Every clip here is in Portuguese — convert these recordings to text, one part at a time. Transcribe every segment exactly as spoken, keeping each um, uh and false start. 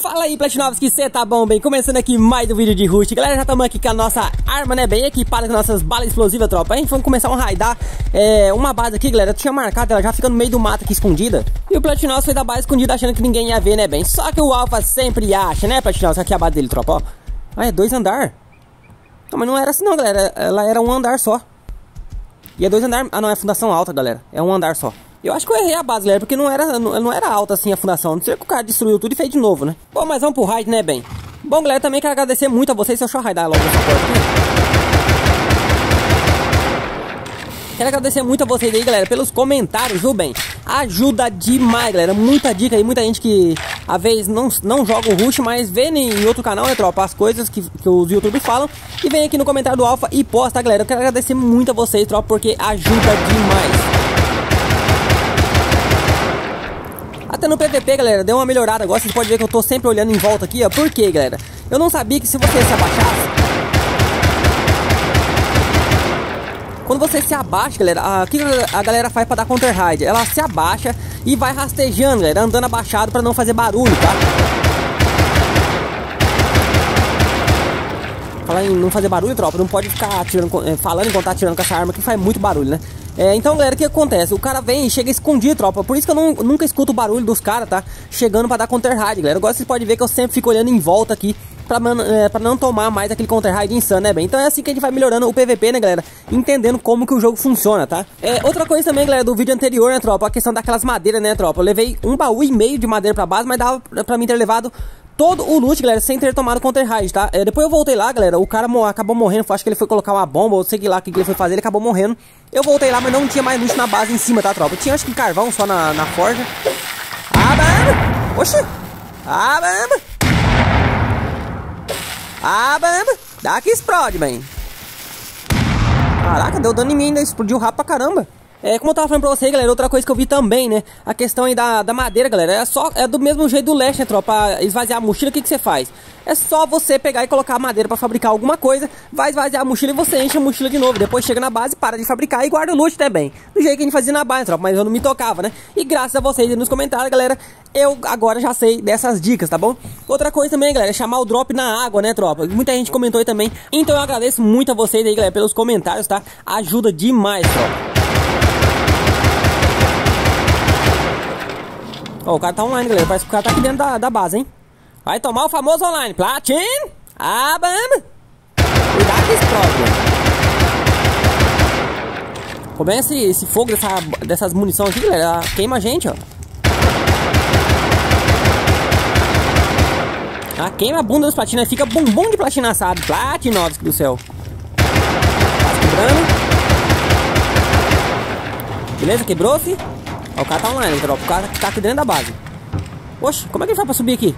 Fala aí, Platinovski, que você tá bom, bem? Começando aqui mais um vídeo de Rust. Galera, já estamos aqui com a nossa arma, né, bem equipada com nossas balas explosivas, tropa. A gente vai começar a raidar é, uma base aqui, galera. Eu tinha marcado, ela já fica no meio do mato aqui, escondida. E o Platinovski foi da base escondida achando que ninguém ia ver, né, bem? Só que o Alpha sempre acha, né, Platinovski? Aqui é a base dele, tropa, ó. Ah, é dois andar. Não, mas não era assim não, galera. Ela era um andar só. E é dois andar. Ah, não, é fundação alta, galera. É um andar só. Eu acho que eu errei a base, galera, porque não era, não, não era alta assim a fundação. Não sei que o cara destruiu tudo e fez de novo, né? Bom, mas vamos pro raid, né, bem? Bom, galera, também quero agradecer muito a vocês. Deixa eu raidar logo essa porta aqui. Quero agradecer muito a vocês aí, galera, pelos comentários, viu, bem? Ajuda demais, galera. Muita dica aí, muita gente que às vezes não, não joga o Rush, mas vê em outro canal, né, tropa, as coisas que, que os youtubers falam. E vem aqui no comentário do Alpha e posta, galera. Eu quero agradecer muito a vocês, tropa, porque ajuda demais. Até no P V P, galera, deu uma melhorada agora. Vocês podem ver que eu tô sempre olhando em volta aqui, ó. Por quê, galera? Eu não sabia que se você se abaixasse... Quando você se abaixa, galera, o que a galera faz pra dar counter raid? Ela se abaixa e vai rastejando, galera, andando abaixado pra não fazer barulho, tá? Falar em não fazer barulho, tropa, não pode ficar atirando, falando enquanto tá atirando com essa arma que faz muito barulho, né? É, então, galera, o que acontece? O cara vem e chega escondido, tropa. Por isso que eu não, nunca escuto o barulho dos caras, tá? Chegando pra dar counter raid, galera. Agora vocês podem ver que eu sempre fico olhando em volta aqui Pra, é, pra não tomar mais aquele counter raid insano, né, bem? Então é assim que a gente vai melhorando o P V P, né, galera? Entendendo como que o jogo funciona, tá? É, outra coisa também, galera, do vídeo anterior, né, tropa? A questão daquelas madeiras, né, tropa? Eu levei um baú e meio de madeira pra base, mas dava pra mim ter levado todo o loot, galera, sem ter tomado counter raid, tá? É, depois eu voltei lá, galera, o cara mo acabou morrendo. Acho que ele foi colocar uma bomba, ou sei lá o que ele foi fazer, ele acabou morrendo. Eu voltei lá, mas não tinha mais loot na base em cima, tá, tropa? Tinha, acho que carvão só na, na forja. Ah, bamba! Oxi! Ah, bamba! Ah, bamba! Dá que explode, bem. Caraca, deu dano em mim ainda, explodiu rápido pra caramba. É, como eu tava falando pra vocês, galera, outra coisa que eu vi também, né? A questão aí da, da madeira, galera, é só, é do mesmo jeito do leste, né, tropa? Pra esvaziar a mochila, o que que você faz? É só você pegar e colocar a madeira pra fabricar alguma coisa, vai esvaziar a mochila e você enche a mochila de novo. Depois chega na base, para de fabricar e guarda o loot também. Do jeito que a gente fazia na base, tropa, mas eu não me tocava, né? E graças a vocês aí nos comentários, galera, eu agora já sei dessas dicas, tá bom? Outra coisa também, galera, é chamar o drop na água, né, tropa? Muita gente comentou aí também. Então eu agradeço muito a vocês aí, galera, pelos comentários, tá? Ajuda demais, tropa. Ó, o cara tá online, galera. Parece que o cara tá aqui dentro da, da base, hein? Vai tomar o famoso online. Platin! Ah, bam! Cuidado que explode. Como é esse, esse fogo dessa, dessas munições aqui, galera? Queima a gente, ó. Ah, queima a bunda dos platinos. Fica bumbum de platina assado. Platinovski do céu. Tá quebrando. Beleza? Quebrou-se. Ó, o cara tá online, tropa. O cara tá aqui dentro da base. Oxe, como é que ele faz pra subir aqui?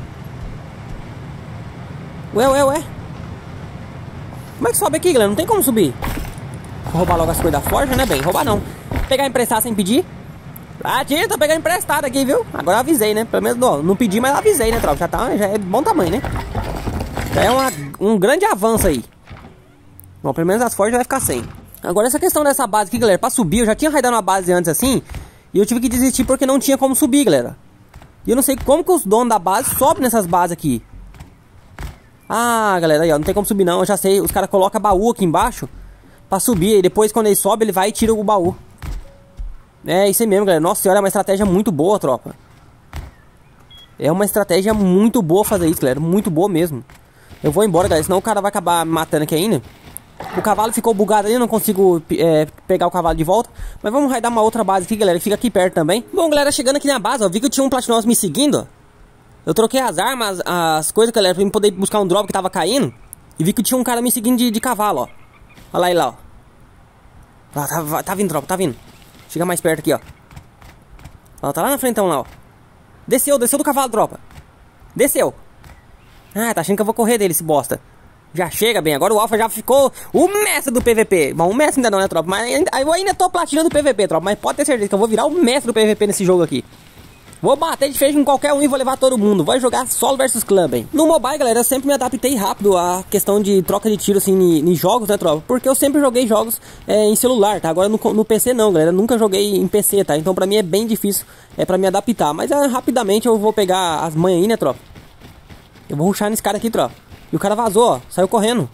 Ué, ué, ué. Como é que sobe aqui, galera? Não tem como subir. Vou roubar logo as coisas da forja, né, bem? Roubar não. Pegar emprestar sem pedir. Ah, tia, tô pegando emprestado aqui, viu? Agora eu avisei, né? Pelo menos não, não pedi, mas eu avisei, né, tropa? Já, tá, já é de bom tamanho, né? Já é uma, um grande avanço aí. Bom, pelo menos as forjas vai ficar sem. Agora essa questão dessa base aqui, galera, pra subir, eu já tinha raidado uma base antes assim. E eu tive que desistir porque não tinha como subir, galera. E eu não sei como que os donos da base sobem nessas bases aqui. Ah, galera, aí ó, não tem como subir não. Eu já sei, os caras colocam baú aqui embaixo pra subir. E depois quando ele sobe, ele vai e tira o baú. É isso aí mesmo, galera. Nossa senhora, é uma estratégia muito boa, tropa. É uma estratégia muito boa fazer isso, galera. Muito boa mesmo. Eu vou embora, galera, senão o cara vai acabar me matando aqui ainda. O cavalo ficou bugado ali, eu não consigo é, pegar o cavalo de volta. Mas vamos raidar uma outra base aqui, galera, que fica aqui perto também. Bom, galera, chegando aqui na base, ó, vi que eu tinha um Platinovski me seguindo, ó. Eu troquei as armas, as coisas, galera, pra eu poder buscar um drop que tava caindo. E vi que tinha um cara me seguindo de, de cavalo, ó. Olha lá ele lá, ó. Ah, tá, tá vindo, tropa, tá vindo. Chega mais perto aqui, ó. Ó, tá lá na frentão lá, ó. Desceu, desceu do cavalo, tropa. Desceu. Ah, tá achando que eu vou correr dele, esse bosta. Já chega, bem, agora o Alpha já ficou o mestre do P V P. Bom, o mestre ainda não, né, tropa? Mas ainda, eu ainda tô platinando do P V P, tropa. Mas pode ter certeza que eu vou virar o mestre do P V P nesse jogo aqui. Vou bater de frente com qualquer um e vou levar todo mundo. Vai jogar solo versus clã, bem. No mobile, galera, eu sempre me adaptei rápido à questão de troca de tiro, assim, em jogos, né, tropa? Porque eu sempre joguei jogos é, em celular, tá? Agora no, no P C não, galera. Eu nunca joguei em P C, tá? Então pra mim é bem difícil é, pra me adaptar. Mas é, rapidamente eu vou pegar as manhas aí, né, tropa? Eu vou rushar nesse cara aqui, tropa. E o cara vazou, ó. Saiu correndo.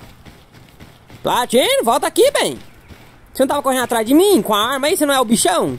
Platino, volta aqui, bem. Você não tava correndo atrás de mim com a arma aí? Você não é o bichão?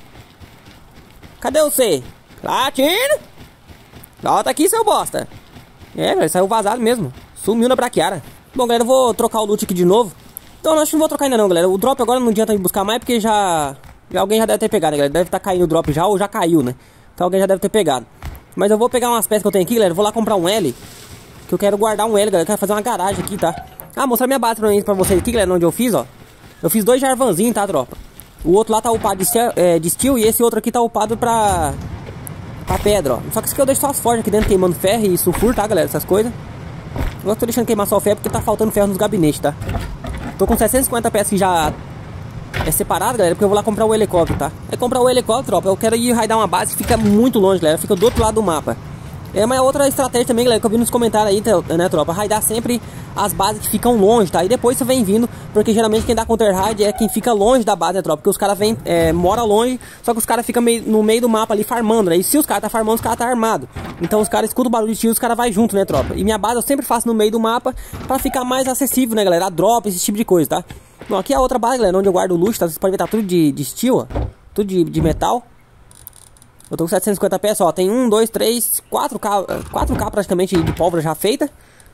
Cadê você? Platino! Volta aqui, seu bosta. É, velho, saiu vazado mesmo. Sumiu na braquiara. Bom, galera, eu vou trocar o loot aqui de novo. Então, eu acho que não vou trocar ainda não, galera. O drop agora não adianta me buscar mais, porque já... já alguém já deve ter pegado, né, galera? Deve estar tá caindo o drop já, ou já caiu, né? Então alguém já deve ter pegado. Mas eu vou pegar umas peças que eu tenho aqui, galera. Vou lá comprar um L. Que eu quero guardar um L, galera. Eu quero fazer uma garagem aqui, tá? Ah, mostrar minha base pra, mim, pra vocês aqui, galera, onde eu fiz, ó. Eu fiz dois Jarvanzinhos, tá, tropa? O outro lá tá upado de steel, é, de steel e esse outro aqui tá upado pra... pra pedra, ó. Só que isso aqui eu deixo só as forjas aqui dentro queimando ferro e sulfur, tá, galera? Essas coisas. Eu tô deixando queimar só ferro porque tá faltando ferro nos gabinetes, tá? Tô com setecentas e cinquenta peças que já é separado, galera, porque eu vou lá comprar o helicóptero, tá? É comprar o helicóptero, tropa. Eu quero ir raidar uma base que fica muito longe, galera. Fica do outro lado do mapa. É, mas outra estratégia também, galera, que eu vi nos comentários aí, né, tropa? Raidar sempre as bases que ficam longe, tá? E depois você vem vindo, porque geralmente quem dá counter-raid é quem fica longe da base, né, tropa? Porque os caras vêm, é, mora longe, só que os caras ficam no meio do mapa ali farmando, né? E se os caras tá farmando, os caras tá armado. Então os caras escutam o barulho de tiro, os caras vai junto, né, tropa? E minha base eu sempre faço no meio do mapa pra ficar mais acessível, né, galera? A drop, esse tipo de coisa, tá? Bom, aqui é a outra base, galera, onde eu guardo o loot, tá? Vocês podem ver, tá tudo de, de steel, ó. Tudo de, de metal. Eu tô com setecentas e cinquenta peças, ó. Tem um, dois, três, quatro K, quatro K praticamente de pólvora já feita.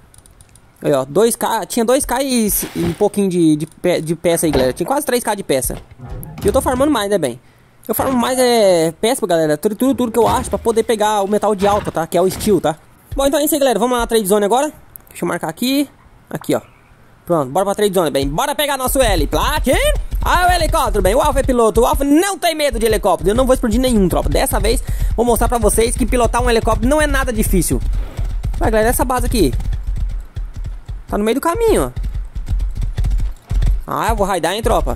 Aí, ó, dois K, tinha dois K e, e um pouquinho de, de, pe, de peça aí, galera. Tinha quase três K de peça. E eu tô farmando mais, né, bem? Eu farmo mais é, peça, galera. Tudo, tudo, tudo que eu acho pra poder pegar o metal de alta, tá? Que é o steel, tá? Bom, então é isso aí, galera. Vamos lá na trade zone agora. Deixa eu marcar aqui. Aqui, ó. Pronto, bora pra trade zone, bem. Bora pegar nosso L. Platino! Ah, o helicóptero, bem. O Alpha é piloto. O Alpha não tem medo de helicóptero. Eu não vou explodir nenhum, tropa. Dessa vez, vou mostrar pra vocês que pilotar um helicóptero não é nada difícil. Vai, galera, essa base aqui tá no meio do caminho, ó. Ah, eu vou raidar, hein, tropa.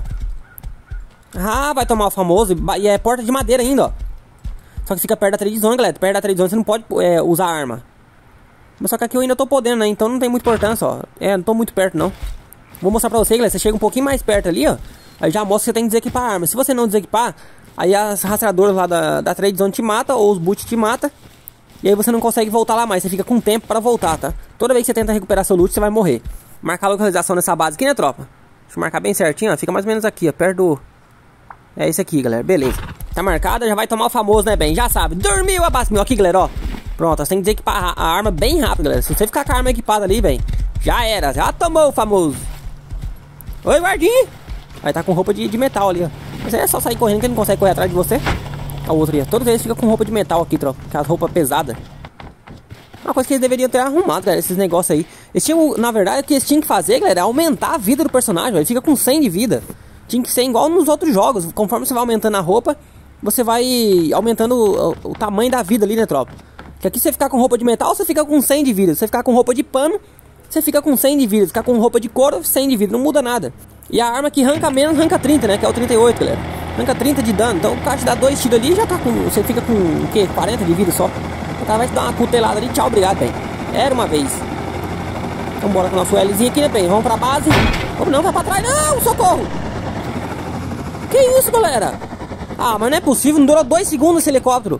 Ah, vai tomar o famoso. E é porta de madeira ainda, ó. Só que fica perto da trade zone, galera. Perto da trade zone você não pode é, usar arma. Mas só que aqui eu ainda tô podendo, né? Então não tem muita importância, ó. É, não tô muito perto, não. Vou mostrar pra vocês, galera. Você chega um pouquinho mais perto ali, ó. Aí já mostra que você tem que desequipar a arma. Se você não desequipar, aí as rastreadoras lá da, da trade zone te matam, ou os boots te matam. E aí você não consegue voltar lá mais. Você fica com tempo pra voltar, tá? Toda vez que você tenta recuperar seu loot, você vai morrer. Marcar a localização nessa base aqui, né, tropa? Deixa eu marcar bem certinho, ó. Fica mais ou menos aqui, ó. Perto do... É esse aqui, galera. Beleza. Tá marcada, já vai tomar o famoso, né, bem? Já sabe. Dormiu a base. Aqui, galera, ó. Pronto, você tem que desequipar a arma bem rápido, galera. Se você ficar com a arma equipada ali, bem, já era. Já tomou o famoso. Oi, guardinha. Aí tá com roupa de, de metal ali, ó. Mas aí é só sair correndo que ele não consegue correr atrás de você. A outra ali, ó. Todas eles ficam com roupa de metal aqui, tropa. Aquelas roupas pesadas. Uma coisa que eles deveriam ter arrumado, galera, esses negócios aí. Eles tinham, na verdade, o que eles tinham que fazer, galera, é aumentar a vida do personagem, ó. Ele fica com cem de vida. Tinha que ser igual nos outros jogos. Conforme você vai aumentando a roupa, você vai aumentando o, o tamanho da vida ali, né, tropa? Que aqui você ficar com roupa de metal, você fica com cem de vida. Se você ficar com roupa de pano, você fica com cem de vida. Se ficar com roupa de couro, cem de vida. Não muda nada. E a arma que ranca menos, ranca trinta, né? Que é o trinta e oito, galera. Ranca trinta de dano. Então o cara te dá dois tiros ali e já tá com... Você fica com, o quê? quarenta de vida só. O cara vai te dar uma cutelada ali. Tchau, obrigado, bem. Era uma vez. Então bora com o nosso Lzinho aqui, né, bem? Vamos pra base. Vamos não, vai pra trás. Não, socorro. Que isso, galera? Ah, mas não é possível. Não durou dois segundos esse helicóptero.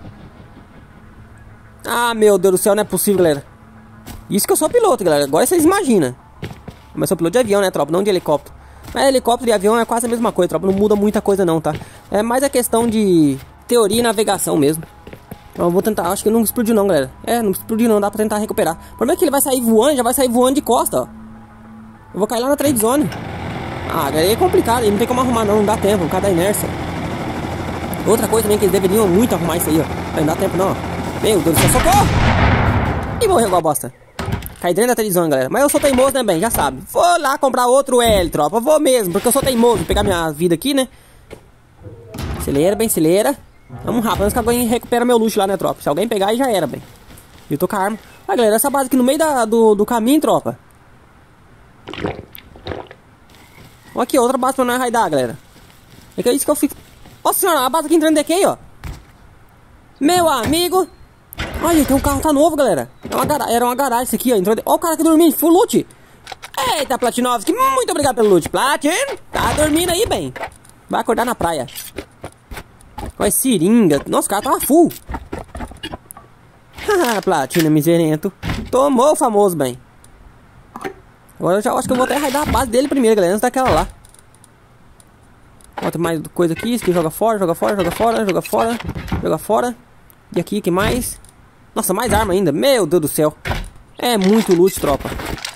Ah, meu Deus do céu, não é possível, galera. Isso que eu sou piloto, galera. Agora vocês imaginam. Mas eu sou piloto de avião, né, tropa? Não de helicóptero. Mas helicóptero e avião é quase a mesma coisa, tropa. Não muda muita coisa não, tá? É mais a questão de teoria e navegação mesmo. Eu vou tentar, acho que não explodiu não, galera. É, não explodiu não, dá pra tentar recuperar. O problema é que ele vai sair voando, já vai sair voando de costa, ó. Eu vou cair lá na trade zone. Ah, galera, é complicado, aí não tem como arrumar não, não dá tempo, por causa da inércia. Outra coisa também que eles deveriam muito arrumar isso aí, ó. Não dá tempo não, ó. Meu Deus do céu, socorro! E morreu igual a bosta. Cai dentro da televisão, galera. Mas eu sou teimoso, né, bem? Já sabe. Vou lá comprar outro L, tropa. Vou mesmo, porque eu sou teimoso. Vou pegar minha vida aqui, né? Acelera, bem, acelera. Vamos rápido, antes que alguém recupera meu luxo lá, né, tropa? Se alguém pegar, aí já era, bem. Eu tô com a arma. Ah, galera, essa base aqui no meio da, do, do caminho, tropa. Olha aqui, outra base pra nós raidar, galera. É que é isso que eu fico... Nossa senhora, a base aqui entrando daqui, ó. Meu amigo... Olha, tem um carro, tá novo, galera. É uma gara... Era uma garagem isso aqui, ó. Entrou de... Olha o cara aqui dormindo, full loot. Eita, Platinovski, muito obrigado pelo loot. Platino, tá dormindo aí, bem. Vai acordar na praia. Olha, seringa. Nossa, o cara tava full. Haha, platina miserento. Tomou o famoso, bem. Agora eu já acho que eu vou até raidar a base dele primeiro, galera, antes daquela lá. Bota mais coisa aqui, isso aqui joga fora, joga fora, joga fora, joga fora, joga fora. E aqui, que mais? Nossa, mais arma ainda, meu Deus do céu. É muito loot, tropa.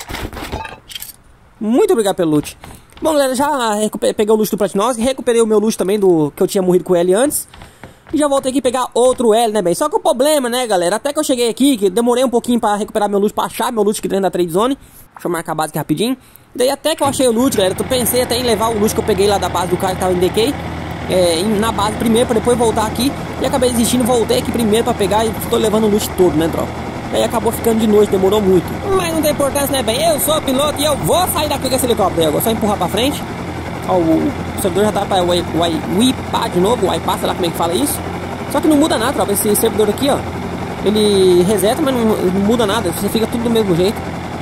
Muito obrigado pelo loot. Bom, galera, já peguei o loot do Platinovski, recuperei o meu loot também do que eu tinha morrido com o L antes. E já voltei aqui pegar outro L, né, bem? Só que o problema, né, galera, até que eu cheguei aqui, que demorei um pouquinho pra recuperar meu loot, pra achar meu loot aqui dentro da trade zone. Deixa eu marcar a base aqui rapidinho. Daí até que eu achei o loot, galera, eu pensei até em levar o loot que eu peguei lá da base do cara que tava em D K, é, na base primeiro, pra depois voltar aqui. E acabei desistindo, voltei aqui primeiro pra pegar e tô levando o loot todo, né, tropa? Daí acabou ficando de noite, demorou muito. Mas não tem importância, né, bem? Eu sou piloto e eu vou sair daqui com esse helicóptero aí. Eu vou só empurrar pra frente. Ó, o, o servidor já tá pra wipear de novo, wipear, sei lá como é que fala isso. Só que não muda nada, tropa. Esse servidor aqui, ó, ele reseta, mas não, não muda nada. Você fica tudo do mesmo jeito.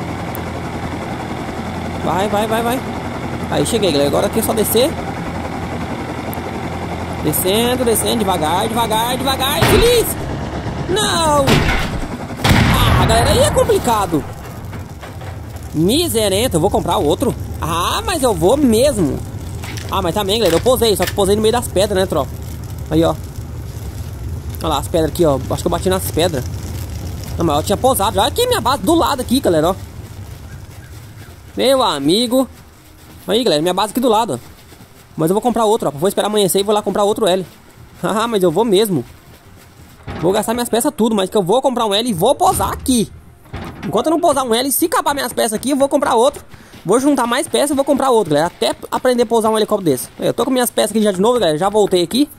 Vai, vai, vai, vai. Aí, cheguei, galera. Agora aqui é só descer. Descendo, descendo, devagar, devagar, devagar. Feliz! Não! Ah, galera, aí é complicado. Miserento, eu vou comprar outro. Ah, mas eu vou mesmo. Ah, mas também, galera, eu posei. Só que posei no meio das pedras, né, tropa? Aí, ó. Olha lá, as pedras aqui, ó. Acho que eu bati nas pedras. Não, mas eu tinha posado. Olha aqui minha base do lado aqui, galera, ó. Meu amigo. Aí, galera, minha base aqui do lado, ó. Mas eu vou comprar outro, ó. Vou esperar amanhecer e vou lá comprar outro L. Haha, mas eu vou mesmo. Vou gastar minhas peças tudo, mas que eu vou comprar um L e vou posar aqui. Enquanto eu não posar um L, se acabar minhas peças aqui, eu vou comprar outro. Vou juntar mais peças e vou comprar outro, galera. Até aprender a pousar um helicóptero desse. Eu tô com minhas peças aqui já de novo, galera. Já voltei aqui.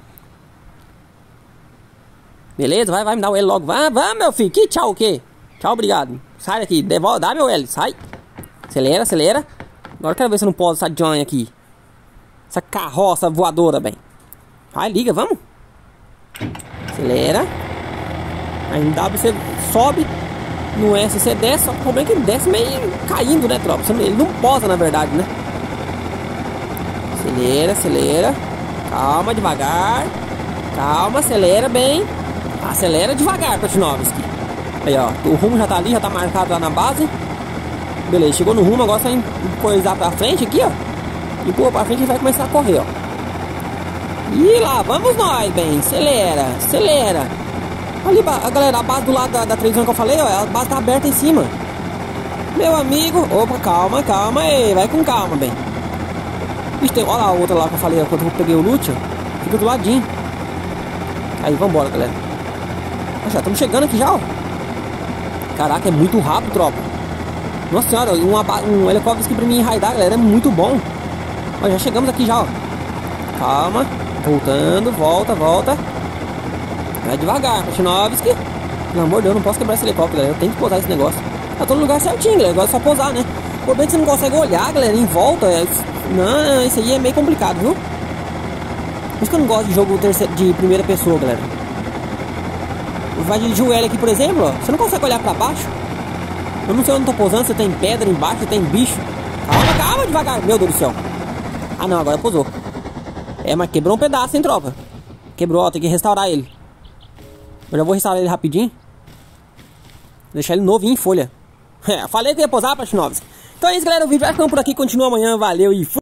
Beleza, vai, vai me dar o L logo. Vai, vai, meu filho. Que tchau o quê? Tchau, obrigado. Sai daqui, devolve, dá meu L, sai. Acelera, acelera. Agora eu quero ver se eu não posso essa join aqui. Essa carroça voadora, bem. Vai, liga, vamos. Acelera. Aí no W você sobe. No S você desce, só que o problema é que ele desce meio caindo, né, tropa? Ele não posa, na verdade, né? Acelera, acelera. Calma, devagar. Calma, acelera bem. Acelera devagar, Platinovski. Aí, ó, o rumo já tá ali, já tá marcado lá na base. Beleza, chegou no rumo, agora só coisar pra frente aqui, ó. Empurra pra frente e vai começar a correr, ó. E lá, vamos nós, bem. Acelera, acelera. Ali, a galera, a base do lado da, da televisão que eu falei, ó, a base tá aberta em cima. Meu amigo. Opa, calma, calma aí. Vai com calma, bem. Vixe, tem, olha lá a outra lá que eu falei, ó, quando eu peguei o loot, ó. Fica do ladinho. Aí, vambora, galera. Ah, já estamos chegando aqui já, ó. Caraca, é muito rápido, tropa. Nossa senhora, um, um helicóptero que pra mim raidar, galera, é muito bom. Ó, já chegamos aqui já, ó. Calma. Voltando, volta, volta. Vai devagar, Platinovski. Pelo amor de Deus, eu não posso quebrar esse helicóptero, galera. Eu tenho que pousar esse negócio. Tá todo lugar certinho, galera. Agora é só pousar, né? O problema é que você não consegue olhar, galera, em volta. É... Não, isso aí é meio complicado, viu? Por isso que eu não gosto de jogo terceiro, de primeira pessoa, galera. Vai dirigir o L aqui, por exemplo, ó. Você não consegue olhar pra baixo. Eu não sei onde eu tô pousando, se tem pedra embaixo, se tem bicho. Calma, calma, devagar. Meu Deus do céu. Ah, não, agora pousou. É, mas quebrou um pedaço, hein, tropa. Quebrou, ó, tem que restaurar ele. Eu já vou restaurar ele rapidinho. Deixar ele novinho em folha. É, falei que ia pousar, Platinovski. Então é isso, galera. O vídeo vai ficando por aqui. Continua amanhã. Valeu e fui.